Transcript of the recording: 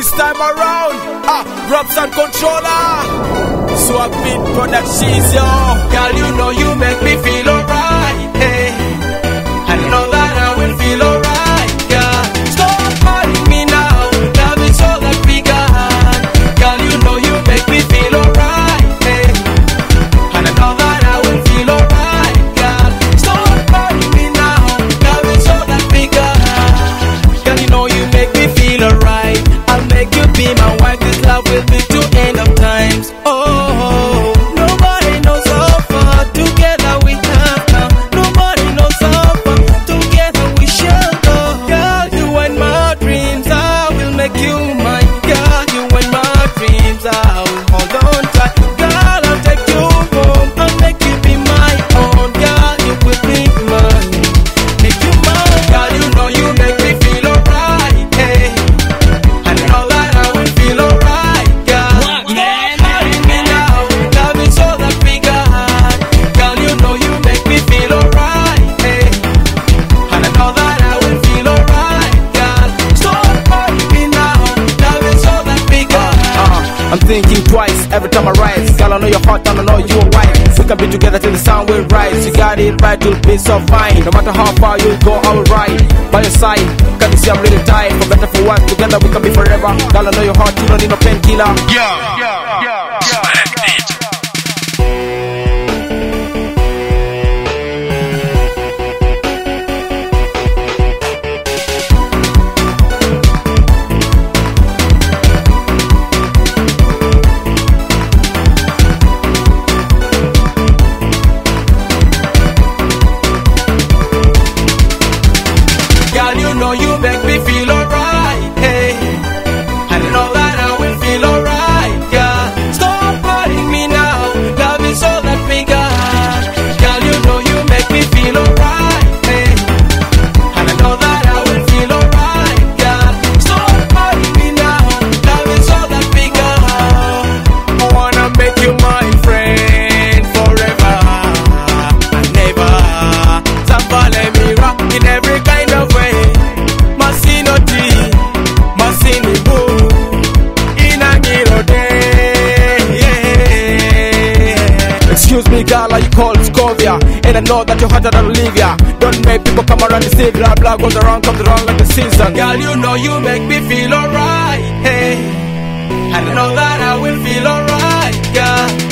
this time around, Robs and Controller. So I've been productions, yo. Girl, you know you make me feel alright, hey. I know that I will feel alright, girl. Stop calling me now, love is all that we got. Girl, you know you make me feel alright, hey. And I know that I will feel alright, girl. Stop calling me now, love is all that we got. Girl, you know you make me feel alright. I'll make you be my wife, this love will be to end of times. Oh, nobody knows how far together we have come. Nobody knows how far together we shall go. Girl, you and my dreams, I will make you mine. Girl, you and my dreams, I will hold on tight. Girl, I'll take you home, I'll make you be my own. Girl, you will be mine, make you mine. Girl, you know you make me feel alright, hey. I know that I will feel alright, girl. What, man? Marry me now, love is all that we got. Girl, you know you make me feel alright, hey. And I know that I will feel alright, girl. Stop calling me now, love is all that we got. I'm thinking twice every time I rise. Girl, I know you're hot and I know you're white. We can be together till the sun will rise. You got it right, you'll be so fine. No matter how far you go, I will ride by your side. Can you see I'm really tired? For better, for worse, together we can be forever. Girl, I know you're hot, you don't need no painkiller. Girl, you know you make me feel alright, hey. I know that I will feel alright, girl. Stop calling me now, love is all that we got. Girl, you know you make me feel alright, hey. And I know that I will feel alright, girl. Stop calling me now, love is all that we got. I wanna make you my friend forever and never. Somebody me rock in every kind of way. Excuse me, girl, are you called Scovia? And I know that you're hotter than Olivia. Don't make people come around and say blah blah goes around, comes around like the season. Girl, you know you make me feel alright, hey. And I know that I will feel alright, girl.